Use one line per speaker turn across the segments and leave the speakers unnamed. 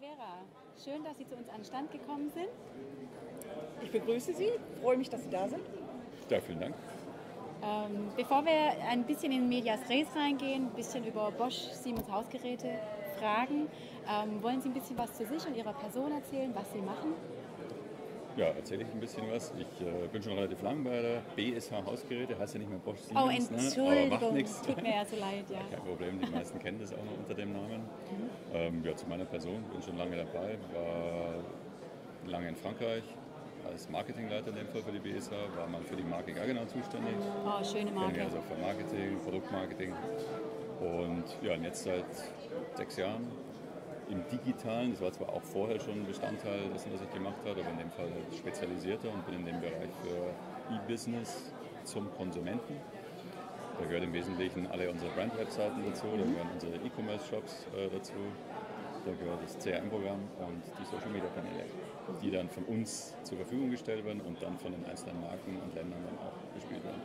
Vera, schön, dass Sie zu uns an den Stand gekommen sind.
Ich begrüße Sie, freue mich, dass Sie da sind.
Ja, vielen Dank.
Bevor wir ein bisschen in Medias Res reingehen, ein bisschen über Bosch Siemens Hausgeräte fragen, wollen Sie ein bisschen was zu sich und Ihrer Person erzählen, was Sie machen?
Ja, erzähle ich ein bisschen was. Ich bin schon relativ lang bei der BSH Hausgeräte, heißt ja nicht mehr Bosch Siemens.
Oh, Entschuldigung,
aber macht nichts.
Tut mir ja so leid. Ja.
Kein Problem, die meisten kennen das auch noch unter dem Namen. Ja, zu meiner Person, bin schon lange dabei, war lange in Frankreich als Marketingleiter in dem Fall für die BSH, war mal für die Marke Gaggenau zuständig.
Oh, schöne Marke.
Also für Marketing, Produktmarketing. Und ja, und jetzt seit 6 Jahren im Digitalen, das war zwar auch vorher schon Bestandteil dessen, was ich gemacht habe, aber in dem Fall spezialisierter und bin in dem Bereich für E-Business zum Konsumenten. Da gehört im Wesentlichen alle unsere Brand-Webseiten dazu, da gehören unsere E-Commerce-Shops dazu, da gehört das CRM-Programm und die Social-Media-Kanäle, die dann von uns zur Verfügung gestellt werden und dann von den einzelnen Marken und Ländern dann auch bespielt werden.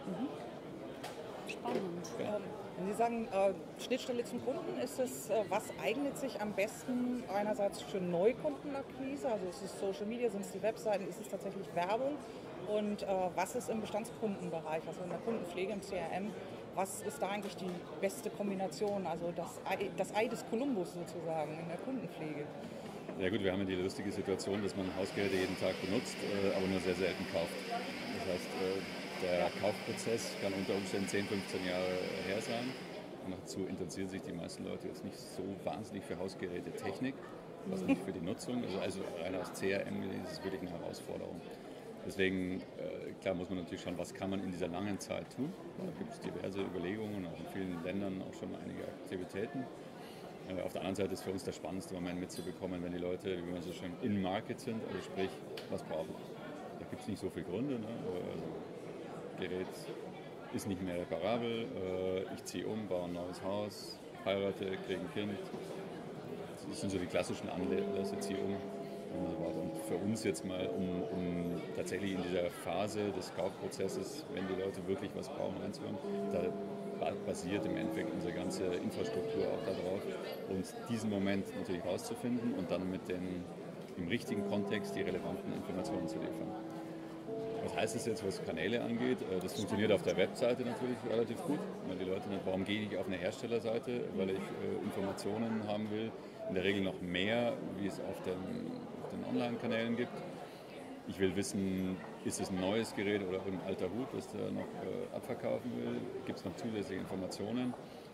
Spannend.
Ja.
Wenn Sie sagen, Schnittstelle zum Kunden, ist es, was eignet sich am besten einerseits für Neukundenakquise, also ist es Social Media, sind es die Webseiten, ist es tatsächlich Werbung und was ist im Bestandskundenbereich, also in der Kundenpflege, im CRM, was ist da eigentlich die beste Kombination, also das Ei des Kolumbus sozusagen in der Kundenpflege?
Ja gut, wir haben ja die lustige Situation, dass man Hausgeräte jeden Tag benutzt, aber nur sehr selten kauft. Das heißt, der Kaufprozess kann unter Umständen 10, 15 Jahre her sein. Und dazu interessieren sich die meisten Leute jetzt nicht so wahnsinnig für Hausgerätetechnik, was nicht für die Nutzung. Also rein aus CRM ist es wirklich eine Herausforderung. Deswegen, klar muss man natürlich schauen, was kann man in dieser langen Zeit tun. Da gibt es diverse Überlegungen, auch in vielen Ländern auch schon einige Aktivitäten. Auf der anderen Seite ist für uns der spannendste Moment mitzubekommen, wenn die Leute, wie man so schön, in Market sind, also sprich, was brauchen. Da gibt es nicht so viele Gründe. Ne? Also, Gerät ist nicht mehr reparabel, ich ziehe um, baue ein neues Haus, heirate, kriege ein Kind. Das sind so die klassischen Anlässe, ziehe um. Und für uns jetzt mal, um tatsächlich in dieser Phase des Kaufprozesses, wenn die Leute wirklich was brauchen, reinzuhören, da basiert im Endeffekt unsere ganze Infrastruktur auch darauf. Und diesen Moment natürlich rauszufinden und dann mit im richtigen Kontext die relevanten Informationen zu liefern. Was heißt das jetzt, was Kanäle angeht? Das funktioniert auf der Webseite natürlich relativ gut. Weil die Leute nicht, warum gehe ich auf eine Herstellerseite? Weil ich Informationen haben will, in der Regel noch mehr, wie es auf den Online-Kanälen gibt. Ich will wissen, ist es ein neues Gerät oder ein alter Hut, das der noch abverkaufen will? Gibt es noch zusätzliche Informationen?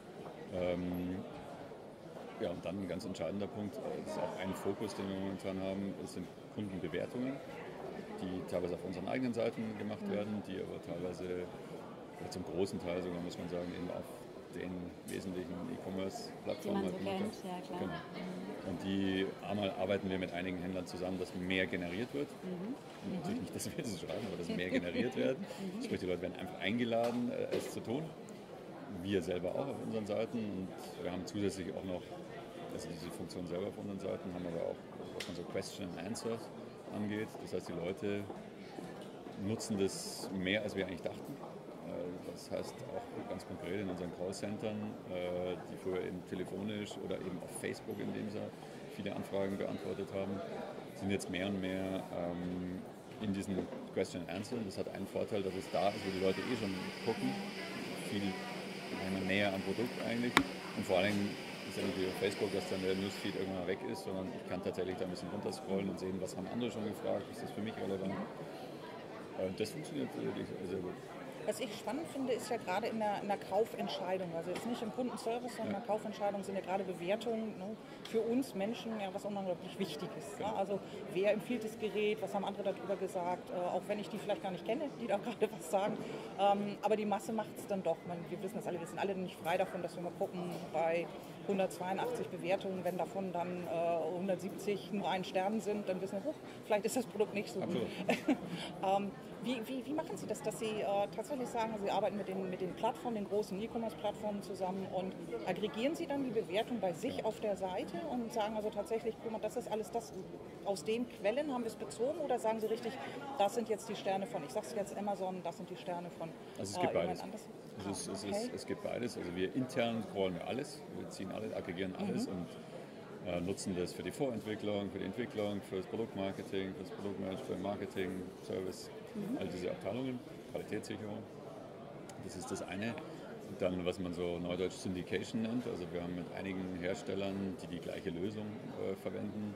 Ja, und dann ein ganz entscheidender Punkt, das ist auch ein Fokus, den wir momentan haben, das sind Kundenbewertungen, die teilweise auf unseren eigenen Seiten gemacht werden, die aber teilweise, zum großen Teil sogar, muss man sagen, eben auf den wesentlichen E-Commerce-Plattformen
Die man so kennt, ja klar.
Genau. Und die einmal arbeiten wir mit einigen Händlern zusammen, dass mehr generiert wird. Und natürlich nicht, dass wir es schreiben, aber dass mehr generiert wird. Sprich, die Leute werden einfach eingeladen, es zu tun. Wir selber auch auf unseren Seiten. Und wir haben zusätzlich auch noch, also diese Funktion selber auf unseren Seiten, haben aber auch, was man so Question and Answers angeht. Das heißt, die Leute nutzen das mehr, als wir eigentlich dachten. Das heißt auch ganz konkret in unseren Callcentern, die früher eben telefonisch oder eben auf Facebook, in dem sie viele Anfragen beantwortet haben, sind jetzt mehr und mehr in diesen Question and Answer. Das hat einen Vorteil, dass es da ist, wo die Leute schon gucken, viel näher am Produkt eigentlich. Und vor allem ist ja nicht wie auf Facebook, dass dann der Newsfeed irgendwann weg ist, sondern ich kann tatsächlich da ein bisschen runterscrollen und sehen, was haben andere schon gefragt, ist das für mich relevant. Das funktioniert wirklich sehr gut.
Was ich spannend finde, ist ja gerade in der Kaufentscheidung, also jetzt nicht im Kundenservice, sondern in der Kaufentscheidung sind ja gerade Bewertungen, ne, für uns Menschen ja was unglaublich wichtig ist. Ne? Also wer empfiehlt das Gerät, was haben andere darüber gesagt, auch wenn ich die vielleicht gar nicht kenne, die da gerade was sagen. Aber die Masse macht es dann doch. Wir wissen das alle, wir sind alle nicht frei davon, dass wir mal gucken, bei 182 Bewertungen, wenn davon dann 170 nur 1 Stern sind, dann wissen wir, vielleicht ist das Produkt nicht so gut. Wie machen Sie das, dass Sie tatsächlich sagen, Sie arbeiten mit den Plattformen, den großen E-Commerce-Plattformen zusammen und aggregieren Sie dann die Bewertung bei sich auf der Seite und sagen also tatsächlich, guck mal, das ist alles das, aus den Quellen haben wir es bezogen oder sagen Sie richtig, das sind jetzt die Sterne von, ich sage es jetzt Amazon, das sind die Sterne von
also es gibt beides.
Anders?
Es gibt beides. Also wir intern crawlen wir alles, wir ziehen alles, aggregieren alles und nutzen das für die Vorentwicklung, für die Entwicklung, für das Produktmarketing, für das Produktmanagement, Marketing, Service, all diese Abteilungen, Qualitätssicherung. Das ist das eine. Und dann, was man so neudeutsch Syndication nennt, also wir haben mit einigen Herstellern, die die gleiche Lösung verwenden,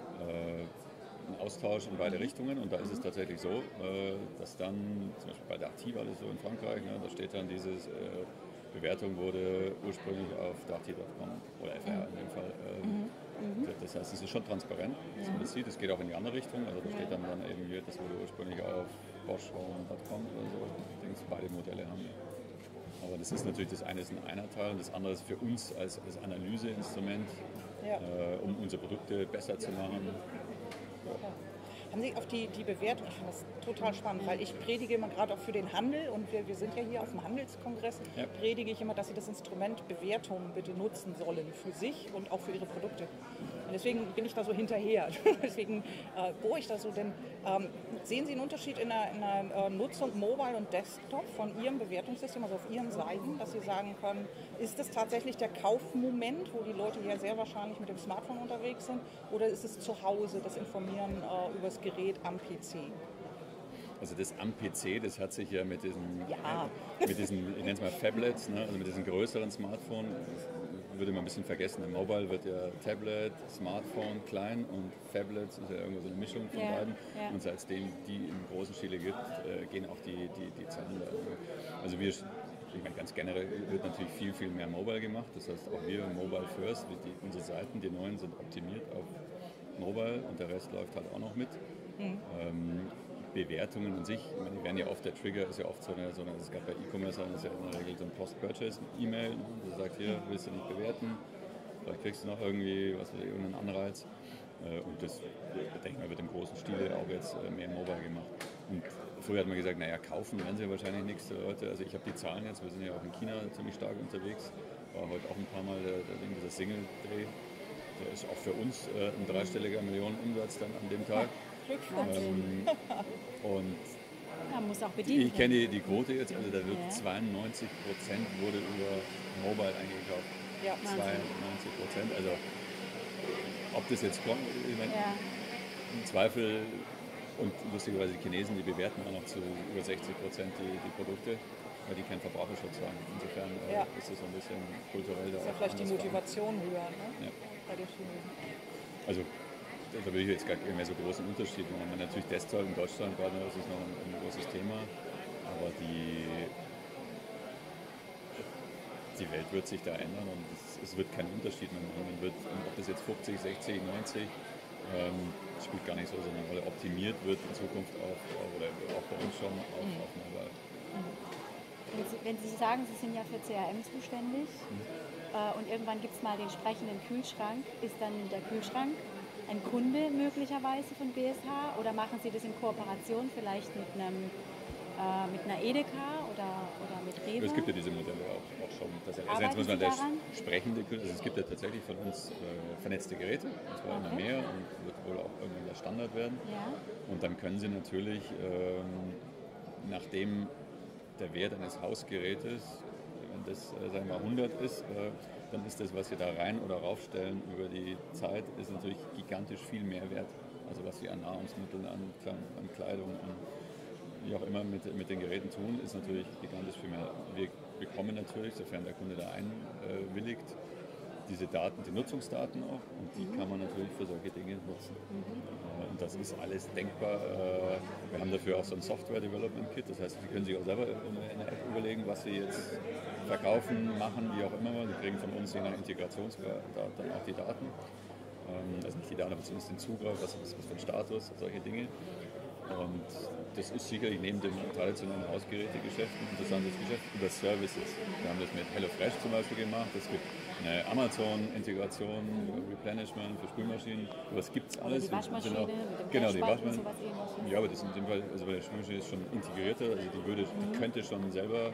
einen Austausch in beide Richtungen. Und da ist es tatsächlich so, dass dann, zum Beispiel bei der Activa, das ist so in Frankreich, ne, da steht dann dieses Bewertung wurde ursprünglich auf darty.com oder FR in dem Fall. Das heißt, es ist schon transparent, dass man das sieht. Es geht auch in die andere Richtung. Also da steht dann eben hier, das wurde ursprünglich auf boschhome.com oder so. Ich denke, beide Modelle haben wir. Aber das ist natürlich, das eine ist ein Teil und das andere ist für uns als Analyseinstrument, um unsere Produkte besser zu machen.
Haben Sie auf die Bewertung, ich finde das total spannend, weil ich predige immer gerade auch für den Handel und wir sind ja hier auf dem Handelskongress, predige ich immer, dass Sie das Instrument Bewertung bitte nutzen sollen für sich und auch für Ihre Produkte. Und deswegen bin ich da so hinterher. Deswegen bohre ich da so, denn sehen Sie einen Unterschied in der Nutzung Mobile und Desktop von Ihrem Bewertungssystem, also auf Ihren Seiten, dass Sie sagen können, ist das tatsächlich der Kaufmoment, wo die Leute ja sehr wahrscheinlich mit dem Smartphone unterwegs sind, oder ist es zu Hause, das Informieren über das Gerät am PC?
Also das am PC, das hat sich ja mit diesen, ich nenne es mal Phablets, ne, also mit diesen größeren Smartphones, würde man ein bisschen vergessen. Im Mobile wird ja Tablet, Smartphone klein und Phablets ist ja irgendwo so eine Mischung von beiden. Und seitdem die im großen Stile gibt, gehen auch die Zahlen da. Also ich meine, ganz generell wird natürlich viel, viel mehr Mobile gemacht. Das heißt, auch wir Mobile First, unsere Seiten, die neuen, sind optimiert auf Mobile und der Rest läuft halt auch noch mit. Bewertungen an sich, ich meine, die werden ja oft, der Trigger ist ja oft so eine es gab bei E-Commerce, das ist ja in der Regel so ein Post-Purchase-E-Mail, ne, der sagt, hier, willst du nicht bewerten, vielleicht kriegst du noch irgendwie, was weiß ich, irgendeinen Anreiz. Und das, denke ich mal, wird im großen Stile auch jetzt mehr mobile gemacht. Und früher hat man gesagt, naja, kaufen werden sie ja wahrscheinlich nichts, Leute. Also ich habe die Zahlen jetzt, wir sind ja auch in China ziemlich stark unterwegs, war heute auch ein paar Mal dieser Single-Dreh. Der ist auch für uns ein dreistelliger Millionenumsatz dann an dem Tag. Und
muss auch bedient
ich kenne die Quote jetzt, also da wird 92% wurde über Mobile eingekauft. Ja, 92%. Also ob das jetzt kommt, ich meine, im Zweifel, und lustigerweise die Chinesen, die bewerten auch noch zu über 60% die Produkte, weil die keinen Verbraucherschutz haben. Insofern ist es so ein bisschen kulturell da.
Ist ja vielleicht die Motivation höher, ne? Bei den Chinesen.
Also da will ich jetzt gar nicht mehr so großen Unterschied machen. Natürlich Desktop in Deutschland gerade, das ist noch ein großes Thema, aber die Welt wird sich da ändern und es wird keinen Unterschied mehr machen. Ob das jetzt 50, 60, 90 spielt gar nicht so eine Rolle. Optimiert wird in Zukunft auch bei uns schon auf Mobile.
Wenn Sie sagen, Sie sind ja für CRM zuständig und irgendwann gibt es mal den sprechenden Kühlschrank, ist dann der Kühlschrank ein Kunde möglicherweise von BSH oder machen Sie das in Kooperation vielleicht mit einer Edeka oder mit Rewe?
Es gibt ja diese Modelle auch schon. Also jetzt muss man das sprechende Kühlschrank, also es gibt ja tatsächlich von uns vernetzte Geräte, und zwar immer mehr und wird wohl auch irgendwann der Standard werden. Ja. Und dann können Sie natürlich, nachdem der Wert eines Hausgerätes, wenn das sagen wir mal 100 ist, dann ist das, was Sie da rein oder raufstellen über die Zeit, ist natürlich gigantisch viel mehr wert. Also was Sie an Nahrungsmitteln, an Kleidung, an wie auch immer mit den Geräten tun, ist natürlich gigantisch viel mehr. Wir bekommen natürlich, sofern der Kunde da einwilligt, diese Daten, die Nutzungsdaten auch, und die kann man natürlich für solche Dinge nutzen. Und das ist alles denkbar. Wir haben dafür auch so ein Software-Development-Kit, das heißt, Sie können sich auch selber in der App überlegen, was Sie jetzt verkaufen, machen, wie auch immer. Sie kriegen von uns je nach Integrationsgrad dann auch die Daten. Also nicht die Daten, aber zumindest den Zugriff, was für ein Status, solche Dinge. Und das ist sicherlich neben dem traditionellen Hausgerätegeschäft ein interessantes Geschäft über Services. Wir haben das mit HelloFresh zum Beispiel gemacht. Es gibt eine Amazon-Integration, Replenishment für Spülmaschinen. Was gibt es alles?
Die Waschmaschine
auch,
mit dem
genau, die
Waschmaschine.
Ja, aber das in dem Fall, also bei der Spülmaschine ist schon integrierter. Also die könnte schon selber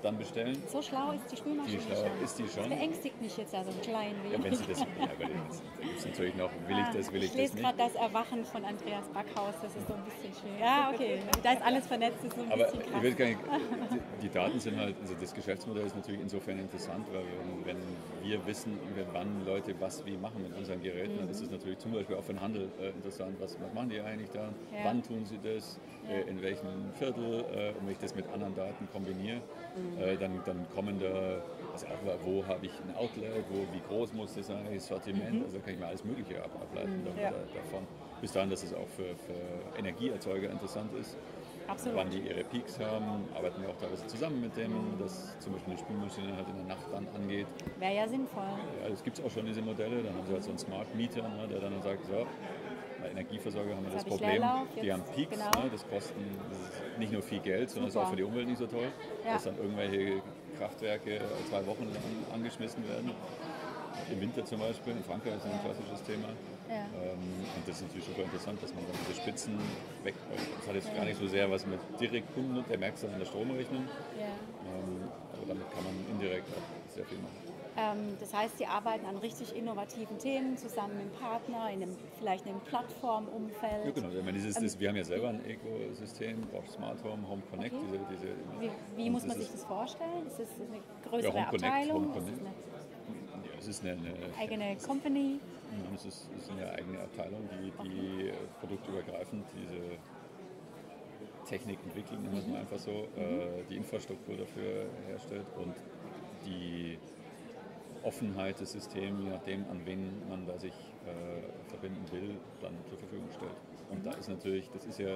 dann bestellen.
So schlau ist die Spülmaschine
Die schlau ist die
Das
schon.
beängstigt mich jetzt ja so ein klein
Ja,
wenig.
wenn Sie das, ja, weil das gibt es natürlich noch, will ich das, will ich
Ich
das
lese
nicht.
gerade das Erwachen von Andreas Backhaus, das ist so ein bisschen schwierig. Ja, okay, da ist alles vernetzt, das ist so ein
Aber
bisschen
ich
krass.
will gar nicht, die Daten sind halt, also das Geschäftsmodell ist natürlich insofern interessant, weil wenn wir wissen, wann Leute was wie machen mit unseren Geräten, dann ist es natürlich zum Beispiel auch für den Handel interessant, was machen die eigentlich da,
Ja.
wann tun sie das, in welchem Viertel, und wenn ich das mit anderen Daten kombiniere, dann kommen da, also auch, wo habe ich ein Outlet, wie groß muss das sein, das Sortiment, also kann ich mir alles Mögliche ableiten davon. Bis dahin, dass es auch für Energieerzeuger interessant ist.
Absolut.
Wann die ihre Peaks haben, arbeiten wir auch teilweise zusammen mit denen, dass zum Beispiel eine Spülmaschine halt in der Nacht dann angeht.
Wäre ja sinnvoll.
Ja, das gibt es auch schon, diese Modelle. Dann haben sie halt so einen Smart Meter, ne, der dann sagt, so, bei Energieversorger haben wir das
Jetzt habe ich
Problem,
Leerlauf,
die
jetzt-
haben Peaks,
genau.
ne, das ist nicht nur viel Geld, sondern ist
Super.
auch für die Umwelt nicht so toll,
Ja.
dass dann irgendwelche Kraftwerke 2 Wochen lang angeschmissen werden. Im Winter zum Beispiel, in Frankreich ist das ein klassisches Thema.
Ja.
Und das ist natürlich super interessant, dass man dann diese Spitzen weg. Das hat jetzt gar nicht so sehr was mit Direktkunden, der merkt es dann an der Stromrechnung.
Ja.
Aber damit kann man indirekt auch sehr viel machen.
Das heißt, Sie arbeiten an richtig innovativen Themen zusammen mit einem Partner, vielleicht in einem Plattformumfeld.
Ja, genau. Ich meine, wir haben ja selber ein Ökosystem, Bosch Smart Home, Home Connect.
Wie
und
muss man
das
sich das vorstellen? Ist das eine größere
Home Connect,
Abteilung?
Home
Ist das
Connect.
eine
Ja, es ist eine
eigene Company?
Es ist eine eigene Abteilung, die produktübergreifend diese Technik entwickelt, nennen wir es mal einfach so, die Infrastruktur dafür herstellt und die Offenheit des Systems, je nachdem, an wen man da sich verbinden will, dann zur Verfügung stellt. Und da ist natürlich, das ist ja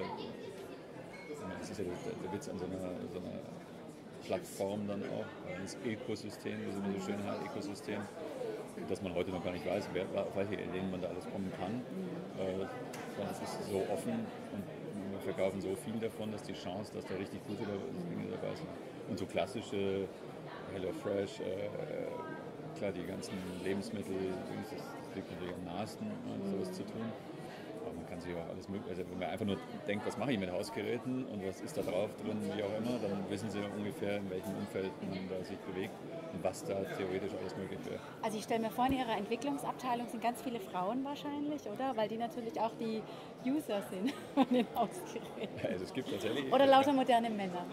der Witz an so einer Plattform dann auch, das Ökosystem, wie es immer so schön heißt, Ökosystem, dass man heute noch gar nicht weiß, auf welche Ideen man da alles kommen kann. Sondern es ist so offen und wir verkaufen so viel davon, dass die Chance, dass da richtig gute Dinge dabei sind. Und so klassische HelloFresh, klar, die ganzen Lebensmittel, das liegt natürlich am nahesten, sowas zu tun. Aber man kann sich auch alles mögliche, also wenn man einfach nur denkt, was mache ich mit Hausgeräten und was ist da drauf drin, wie auch immer, dann wissen Sie ungefähr, in welchem Umfeld man da sich bewegt und was da theoretisch alles möglich wäre.
Also ich stelle mir vor, in Ihrer Entwicklungsabteilung sind ganz viele Frauen wahrscheinlich, oder? Weil die natürlich auch die User sind von den Hausgeräten.
Also es gibt tatsächlich...
Oder lauter moderne Männer.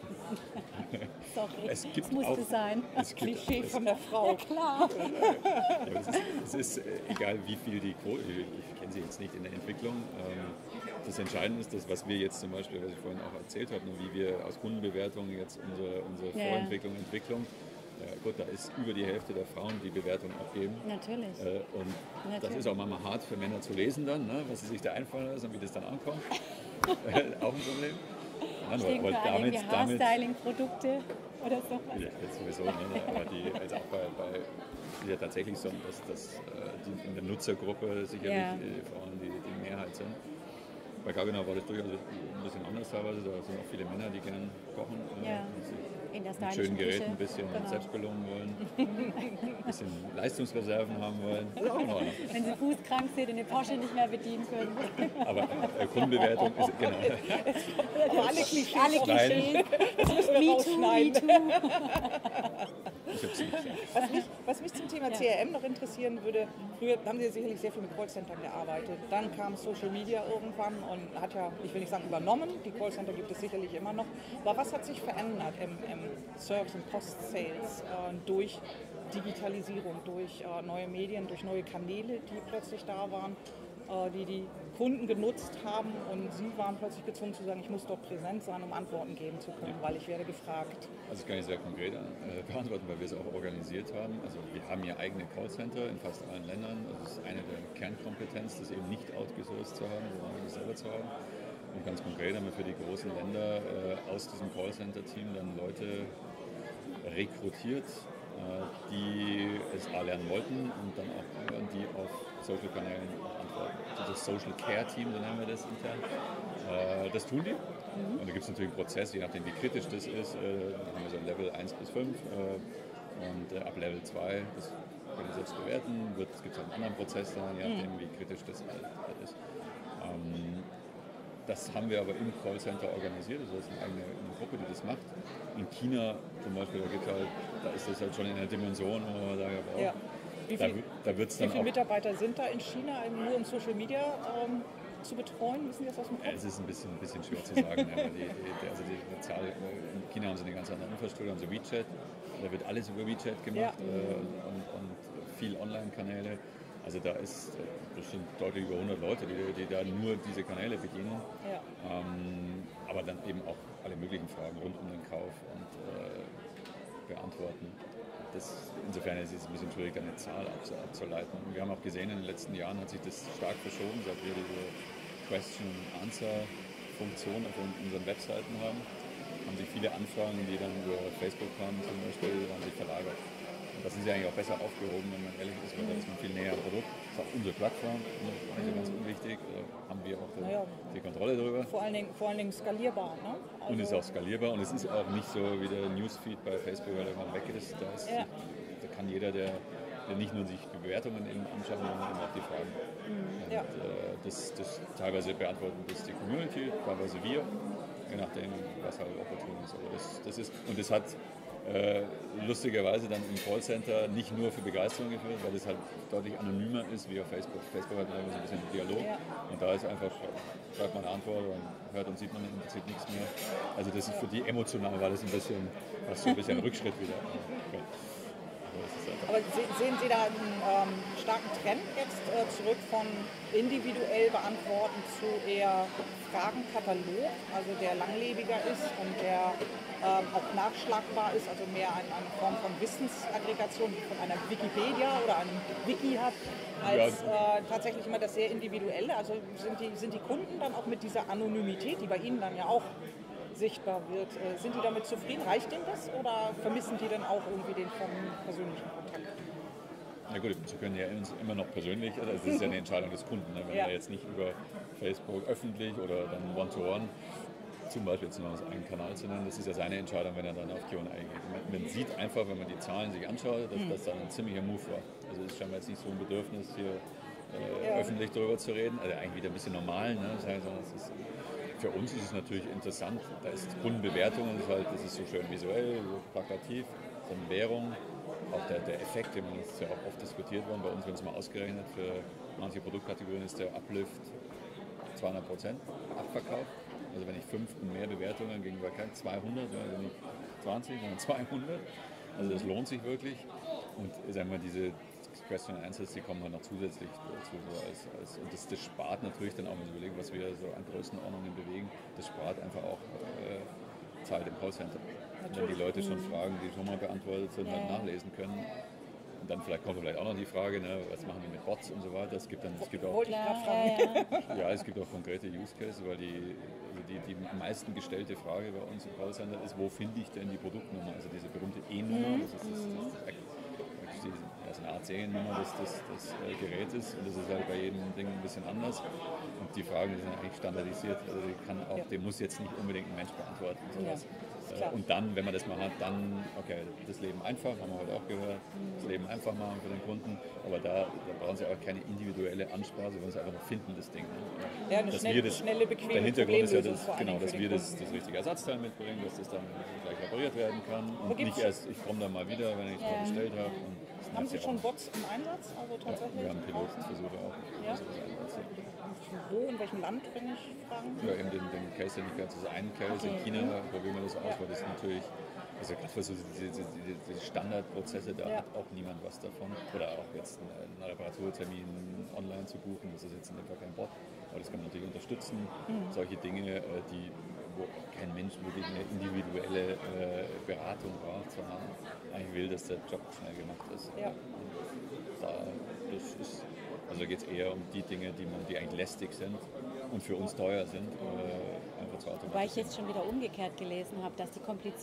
Sorry,
Es gibt
musste
auch-
sein.
Es gibt,
Klischee von der Frau.
Klar.
Ja, es ist egal, wie viel die Quote, ich kenne sie jetzt nicht in der Entwicklung. Das Entscheidende ist das, was wir jetzt zum Beispiel, was ich vorhin auch erzählt habe, wie wir aus Kundenbewertungen jetzt unsere
Ja.
Vorentwicklung entwickeln. Gut, da ist über die Hälfte der Frauen, die Bewertung abgeben.
Natürlich.
Und das
Natürlich.
ist auch manchmal hart für Männer zu lesen dann, ne, was sie sich da einfallen lassen und wie das dann ankommt. Auch ein Problem. Ja,
Ich denke vor allem die Haarstyling-Produkte oder so.
ja, jetzt sowieso, ne? Aber also auch bei ist ja tatsächlich so, dass die in der Nutzergruppe sicherlich
Ja.
Frauen die Mehrheit sind. Bei Gaggenau war das durchaus ein bisschen anders teilweise, da sind auch viele Männer, die gerne kochen,
Ja.
und sich
In der
mit
stylischen
schönen Geräten
Küche.
ein bisschen
Genau.
selbst belohnen wollen, ein bisschen Leistungsreserven haben wollen. Das ist auch in Ordnung.
Wenn sie fußkrank sind und den Porsche nicht mehr bedienen können.
Aber Kundenbewertung ist, genau.
Aber alle Klischees.
Alle Klischees. Me too, me too.
Ich hab's nicht.
Was mich zum Thema CRM noch interessieren würde, früher haben Sie sicherlich sehr viel mit Callcentern gearbeitet. Dann kam Social Media irgendwann und hat ja, ich will nicht sagen übernommen, die Callcenter gibt es sicherlich immer noch. Aber was hat sich verändert im Service- und Post-Sales durch Digitalisierung, durch neue Medien, durch neue Kanäle, die plötzlich da waren, die Kunden genutzt haben und Sie waren plötzlich gezwungen zu sagen, ich muss dort präsent sein, um Antworten geben zu können, weil ich werde gefragt.
Also das kann ich sehr konkret beantworten, weil wir es auch organisiert haben. Also wir haben ja eigene Callcenter in fast allen Ländern. Das ist eine der Kernkompetenzen, das eben nicht outgesourced zu haben, sondern wirklich selber zu haben. Und ganz konkret haben wir für die großen Länder aus diesem Callcenter-Team dann Leute rekrutiert, die es A lernen wollten und dann auch die auf Social-Kanälen antworten. Also das Social Care-Team, so nennen wir das intern. Das tun die. Und da gibt es natürlich einen Prozess, je nachdem wie kritisch das ist. Dann haben wir so ein Level 1 bis 5 und ab Level 2, das können Sie selbst bewerten, es gibt einen anderen Prozess dann, je nachdem wie kritisch das halt ist. das haben wir aber im Callcenter organisiert, das ist eine Gruppe, die das macht. In China zum Beispiel, da ist das halt schon in einer Dimension, wo man sagt,
Ja.
da wird es
Wie
dann
viele
auch...
Mitarbeiter sind da in China nur um Social Media zu betreuen? Wissen Sie das aus dem Kopf?
Es ist ein bisschen schwer zu sagen. Ja, weil die Zahl, in China haben sie eine ganz andere Infrastruktur, haben sie WeChat, da wird alles über WeChat gemacht und viel Online-Kanäle. Also das sind deutlich über 100 Leute, die da nur diese Kanäle bedienen.
Ja.
Aber dann eben auch alle möglichen Fragen rund um den Kauf und beantworten. Insofern ist es ein bisschen schwierig, eine Zahl abzuleiten. Und wir haben auch gesehen, in den letzten Jahren hat sich das stark verschoben, seit wir diese Question-Answer-Funktion auf unseren Webseiten haben sich viele Anfragen, die dann über Facebook kamen zum Beispiel, haben sich verlagert. Und das ist ja eigentlich auch besser aufgehoben, wenn man ehrlich ist, weil da ist man viel näher am Produkt. Das ist auch unsere Plattform, also ganz unwichtig, da haben wir auch die Kontrolle darüber.
Vor allen Dingen skalierbar. Ne? Also
und ist auch skalierbar und es ist auch nicht so wie der Newsfeed bei Facebook, weil der mal weg ist. Da kann jeder, der nicht nur sich die Bewertungen anschauen, sondern auch die Fragen. Das teilweise beantworten das die Community, teilweise wir, je nachdem, was halt opportun ist. Aber das hat lustigerweise dann im Callcenter nicht nur für Begeisterung geführt, weil das halt deutlich anonymer ist wie auf Facebook. Facebook hat immer so ein bisschen Dialog und da ist einfach, schreibt man eine Antwort und hört und sieht man im Prinzip nichts mehr. Also das ist für die emotional war das fast so ein bisschen ein Rückschritt wieder. Okay.
Aber sehen Sie da einen starken Trend jetzt zurück von individuell beantworten zu eher Fragenkatalog, also der langlebiger ist und der auch nachschlagbar ist, also mehr eine Form von Wissensaggregation wie von einer Wikipedia oder einem Wiki hat, als tatsächlich immer das sehr Individuelle. Also sind die Kunden dann auch mit dieser Anonymität, die bei Ihnen dann ja auch sichtbar wird, sind die damit zufrieden? Reicht denen das oder vermissen die dann auch irgendwie den persönlichen Kontakt?
Na gut, Sie können ja uns immer noch persönlich, also das ist ja eine Entscheidung des Kunden, ne? Wenn er jetzt nicht über Facebook öffentlich oder dann One-to-One, zum Beispiel jetzt nur einen Kanal zu nennen, das ist ja seine Entscheidung, wenn er dann auf Q&A geht. Man sieht einfach, wenn man die Zahlen sich anschaut, dass das dann ein ziemlicher Move war. Also es ist scheinbar jetzt nicht so ein Bedürfnis, hier öffentlich darüber zu reden, also eigentlich wieder ein bisschen normal, ne? Für uns ist es natürlich interessant, da ist Kundenbewertung, das ist so schön visuell, so plakativ, so eine Währung, auch der Effekt, den man ist ja auch oft diskutiert worden, bei uns wird es mal ausgerechnet, für manche Produktkategorien ist der Uplift 200% Abverkauf, also wenn ich 5 und mehr Bewertungen gegenüber 200, also nicht 20, sondern 200, also das lohnt sich wirklich und sagen wir diese Question and Answers, die kommen dann noch zusätzlich dazu. Und das spart natürlich dann auch, wenn Sie überlegen, was wir so an Größenordnungen bewegen, das spart einfach auch Zeit im Callcenter. Wenn die Leute schon Fragen, die schon mal beantwortet sind, dann nachlesen können. Und dann kommt vielleicht auch noch die Frage, ne, was machen wir mit Bots und so weiter. Es gibt auch konkrete Use Cases, weil die am meisten gestellte Frage bei uns im Callcenter ist, wo finde ich denn die Produktnummer, also diese berühmte E-Nummer, das ist eine Art Seriennummer des Gerätes und das ist halt bei jedem Ding ein bisschen anders. Und die Fragen, die sind eigentlich standardisiert, also die muss jetzt nicht unbedingt ein Mensch beantworten. Und dann, wenn man das mal hat, dann, okay, das Leben einfach, haben wir heute auch gehört, das Leben einfach machen für den Kunden, aber da brauchen Sie auch keine individuelle Ansprache, Sie wollen es einfach nur finden, das Ding.
Ja, eine schnelle, bequeme
der Hintergrund ist ja, dass wir
das
richtige Ersatzteil mitbringen, dass das dann gleich repariert werden kann und nicht erst, ich komme dann mal wieder, wenn ich es mal bestellt habe.
Haben Sie schon Bots im Einsatz? Also tatsächlich?
Wir haben Pilotversuche auch.
Ja? Wo, in welchem Land, wenn ich fragen?
Ja, eben den Case, den ich ganz, das ist ein Case in China, probieren wir das aus, weil das natürlich, also gerade für so diese Standardprozesse, da hat auch niemand was davon. Oder auch jetzt einen Reparaturtermin online zu buchen, das ist jetzt in dem Fall kein Bot, aber das kann man natürlich unterstützen. Solche Dinge, wo kein Mensch wirklich eine individuelle Beratung braucht, sondern eigentlich will, dass der Job schnell gemacht ist.
Ja.
Also geht es eher um die Dinge, die eigentlich lästig sind und für uns teuer sind, einfach zu automatisieren.
Wobei ich jetzt schon wieder umgekehrt gelesen habe, dass die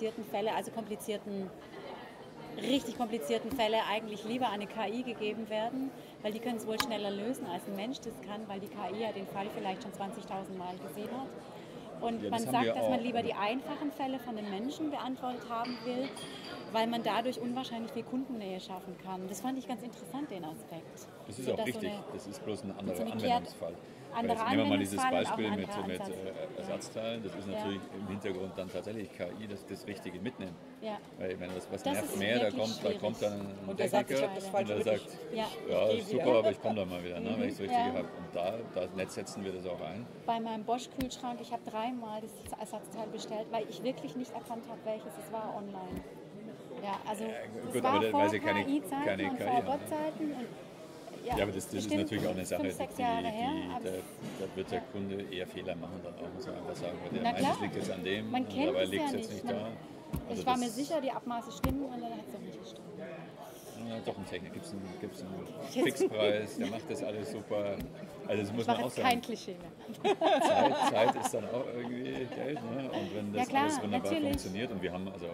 richtig komplizierten Fälle eigentlich lieber an eine KI gegeben werden, weil die können es wohl schneller lösen, als ein Mensch das kann, weil die KI ja den Fall vielleicht schon 20.000 Mal gesehen hat. Und
Ja,
man
das haben
sagt,
wir
dass man
auch.
lieber die einfachen Fälle von den Menschen beantwortet haben will, weil man dadurch unwahrscheinlich viel Kundennähe schaffen kann. Das fand ich ganz interessant, den Aspekt.
Das ist
So,
auch
dass
richtig,
So eine,
das ist bloß ein anderer
so eine
Anwendungsfall. Weil
andere
jetzt nehmen wir mal dieses
Anwendungsfall und auch
Beispiel
ein
mit
anderer Ansatz.
Ersatzteilen, das ist
Ja.
natürlich im Hintergrund dann tatsächlich KI, das Richtige mitnimmt.
Ja.
Weil wenn was
Das
nervt
ist
mehr, da
wirklich
kommt dann ein
Und der sagt, ich
Techniker
habe das
und
falsch
der
wirklich.
sagt,
Ja.
ja,
gehe
super,
wieder.
aber ich komme da mal wieder, ne, wenn ich das Richtige
Ja.
habe. Und da setzen wir das auch ein.
Bei meinem Bosch-Kühlschrank, ich habe 3-mal das Ersatzteil bestellt, weil ich wirklich nicht erkannt habe, welches es war online. Ja, also das
gut,
war
aber
vor
weil sie keine
KI-Zeiten und
KI
vor
haben.
Bot-Zeiten.
Ja, aber das ist
bestimmt
natürlich auch eine Sache,
5-6 Jahre her. Aber
da wird der Kunde eher Fehler machen, dann auch, muss man einfach sagen. Weil der
Na
meint,
klar.
es liegt jetzt an dem,
Man
und
kennt
dabei
es
liegt
ja
es jetzt
nicht.
nicht da. Also
ich war
das-
mir sicher, die Abmaße stimmen und dann hat es doch nicht gestimmt.
Ja, doch, ein Technik gibt es einen Fixpreis, der macht das alles super. Also das muss
Ich
man
mache
auch
jetzt
sagen.
kein Klischee mehr.
Zeit ist dann auch irgendwie Geld. Ne? Und wenn das
Ja, klar,
alles wunderbar
natürlich.
funktioniert und wir haben also,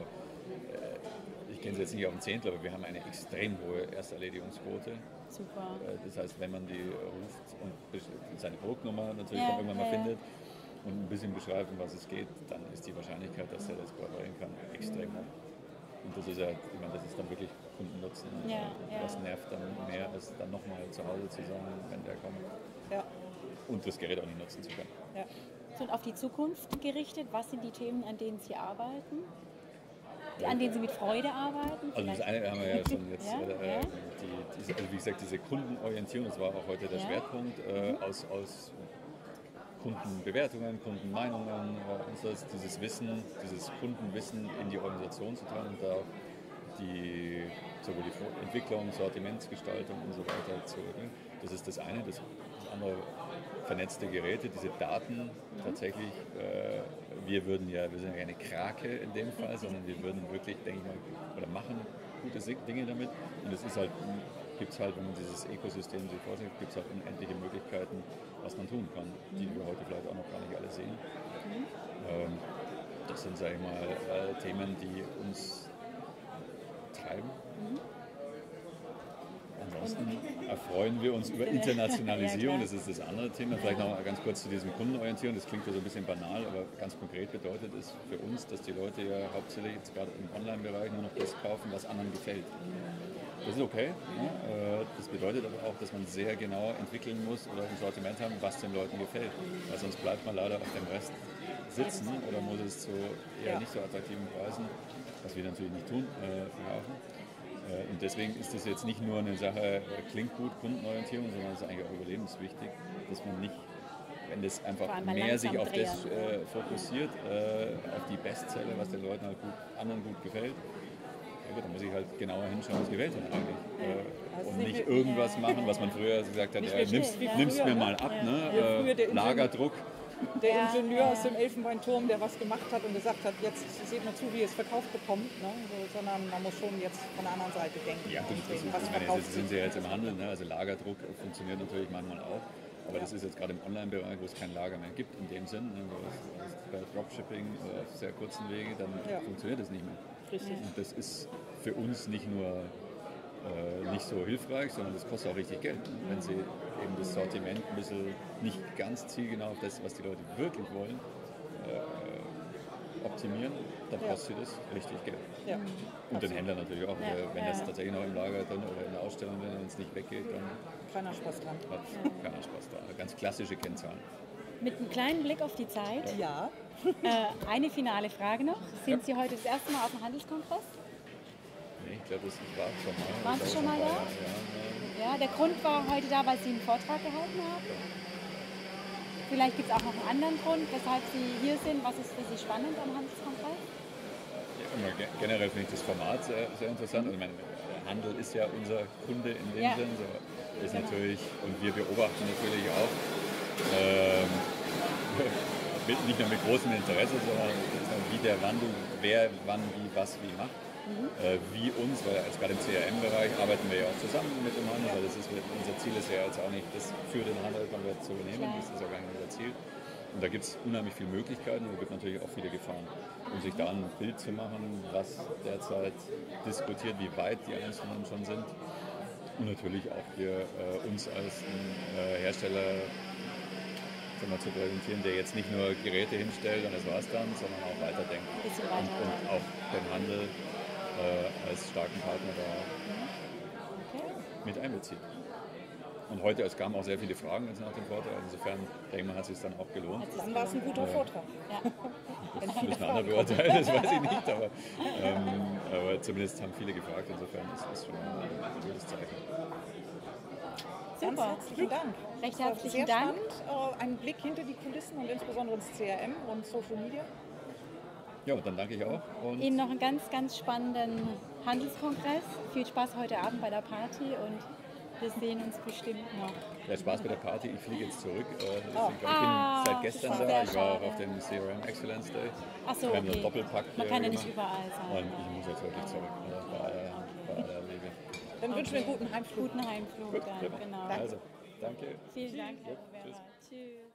ich kenne es jetzt nicht auf dem Zehntel, aber wir haben eine extrem hohe Ersterledigungsquote.
Super.
Das heißt, wenn man die ruft und seine Produktnummer natürlich
Ja,
dann irgendwann mal
ja, ja.
findet und ein bisschen beschreibt, um was es geht, dann ist die Wahrscheinlichkeit, dass er das kooperieren kann, extrem hoch. Und das ist ja, ich meine, das ist dann wirklich Kundennutzen.
Ja, ja.
Was nervt dann mehr, als dann nochmal zu Hause zu sein, wenn der kommt
Ja,
und das Gerät auch nicht nutzen zu können.
ja.
So, und auf die Zukunft gerichtet, was sind die Themen, an denen Sie arbeiten? An denen Sie mit Freude arbeiten?
Also das
Vielleicht-
eine haben wir ja schon jetzt,
Ja, ja.
also wie gesagt, diese Kundenorientierung, das war auch heute der
Ja.
Schwerpunkt, aus Kundenbewertungen, Kundenmeinungen und so, dieses Wissen, dieses Kundenwissen in die Organisation zu tragen und da auch sowohl die Entwicklung, Sortimentsgestaltung und so weiter zu regeln. Das ist das eine. Das andere, vernetzte Geräte, diese Daten tatsächlich, wir sind ja keine Krake in dem Fall, sondern wir würden wirklich, denke ich mal, oder machen gute Dinge damit. Und es ist halt, gibt es halt, wenn man dieses Ökosystem sich vorstellt, gibt es halt unendliche Möglichkeiten, was man tun kann, die wir heute vielleicht auch noch gar nicht alle sehen. Das sind, sage ich mal, Themen, die uns treiben. Ansonsten erfreuen wir uns über Internationalisierung,
Ja,
das ist das andere Thema. Vielleicht noch mal ganz kurz zu diesem Kundenorientieren, das klingt ja so ein bisschen banal, aber ganz konkret bedeutet es für uns, dass die Leute ja hauptsächlich jetzt gerade im Online-Bereich nur noch das kaufen, was anderen gefällt. Das ist okay. Ne? Das bedeutet aber auch, dass man sehr genau entwickeln muss oder ein Sortiment haben, was den Leuten gefällt. Weil sonst bleibt man leider auf dem Rest sitzen oder muss es zu eher nicht so attraktiven Preisen, was wir natürlich nicht tun, verkaufen. Und deswegen ist das jetzt nicht nur eine Sache, klingt gut, Kundenorientierung, sondern es ist eigentlich auch überlebenswichtig, dass man nicht, wenn das einfach
Vor allem bei
mehr sich
langsam
auf das
drehen.
fokussiert, auf die Bestseller, was den Leuten halt anderen gut gefällt, ja gut, dann muss ich halt genauer hinschauen, was gefällt mir eigentlich.
Also
Und
nicht
nicht
wie-
irgendwas machen, was man früher gesagt hat,
Nicht
ja,
wie früher,
nimm's mir
ne?
mal ab,
Ja,
ne?
früher der
Lagerdruck.
Der
Ja,
Ingenieur
ja.
aus dem Elfenbeinturm, der was gemacht hat und gesagt hat, jetzt seht mal zu, wie ihr es verkauft bekommt, ne? So, sondern man muss schon jetzt von der anderen Seite denken.
Ja, gut,
und
das
sehen,
ist,
was
ich meine,
verkauft
das sind sie ja jetzt im Handel, ne? Also Lagerdruck funktioniert natürlich manchmal auch, aber das ist jetzt gerade im Online-Bereich, wo es kein Lager mehr gibt in dem Sinn, ne? Wo es bei Dropshipping auf sehr kurzen Wege, dann funktioniert das nicht mehr.
Richtig.
Und das ist für uns nicht nur nicht so hilfreich, sondern das kostet auch richtig Geld. Ne? Wenn sie eben das Sortiment ein bisschen nicht ganz zielgenau auf das, was die Leute wirklich wollen, optimieren, dann kostet das richtig Geld.
Ja.
Und den Händler natürlich auch.
Ja,
Wenn
ja.
das tatsächlich noch im Lager drin oder in der Ausstellung drin, wenn es nicht weggeht, dann
Keiner Spaß dran.
hat keiner Spaß da. Ganz klassische Kennzahlen.
Mit einem kleinen Blick auf die Zeit.
Ja.
Eine finale Frage noch. Sind Sie heute das erste Mal auf dem Handelskongress?
Nee, ich glaube, ich war schon mal.
Waren Sie
Das ist
schon
auch
mal
ein paar
da?
Jahre,
Ja, der Grund war heute da, weil Sie einen Vortrag gehalten haben. Vielleicht gibt es auch noch einen anderen Grund, weshalb Sie hier sind. Was ist für Sie spannend am Handelskongress?
Ja, generell finde ich das Format sehr interessant. Also, ich meine, der Handel ist ja unser Kunde in dem
Ja.
Sinn. So, ist natürlich, und wir beobachten natürlich auch, nicht nur mit großem Interesse, sondern wie der Wandel, wer wann wie was wie macht. Wie uns, weil als gerade im CRM-Bereich arbeiten wir ja auch zusammen mit dem Handel, weil das ist, unser Ziel ist ja jetzt auch nicht, das für den Handel komplett zu übernehmen,
Klar.
das ist ja gar nicht unser Ziel. Und da gibt es unheimlich viele Möglichkeiten, aber es gibt natürlich auch viele Gefahren. Um sich da ein Bild zu machen, was derzeit diskutiert, wie weit die Einzelnen schon sind. Und natürlich auch wir uns als Hersteller zu präsentieren, der jetzt nicht nur Geräte hinstellt und das war's dann, sondern auch weiterdenkt.
Ein bisschen
Und
weiter.
auch den Handel als starken Partner da
Okay.
mit einbezieht. Und heute, es kamen auch sehr viele Fragen jetzt nach dem Vortrag, insofern denke ich mal, hat es sich dann auch gelohnt.
Dann war es ein guter Vortrag.
Ja.
Das müssen andere beurteilen, das weiß ich nicht, aber zumindest haben viele gefragt, insofern ist das schon ein gutes Zeichen.
Ganz
Super.
herzlichen Dank.
Recht
Das war
herzlichen
sehr
Dank.
spannend. Ein Blick hinter die Kulissen und insbesondere ins CRM und Social Media.
Ja, dann danke ich auch. Und
Ihnen noch einen ganz, ganz spannenden Handelskongress. Viel Spaß heute Abend bei der Party und wir sehen uns bestimmt noch.
ja, Spaß bei der Party. Ich fliege jetzt zurück. Ich bin seit gestern
das
da.
war
Ich
sehr
war auch
schade.
auf dem CRM Excellence Day.
Ach so,
Wir haben einen
okay.
Doppelpack
Man kann ja nicht
gemacht.
überall sein.
Und ich muss jetzt wirklich zurück. Bei aller Liebe.
Dann wünschen wir einen guten Heimflug.
Guten Heimflug dann, genau.
Also, danke.
Vielen Dank, Herr
Tschüss.
Werner. Tschüss.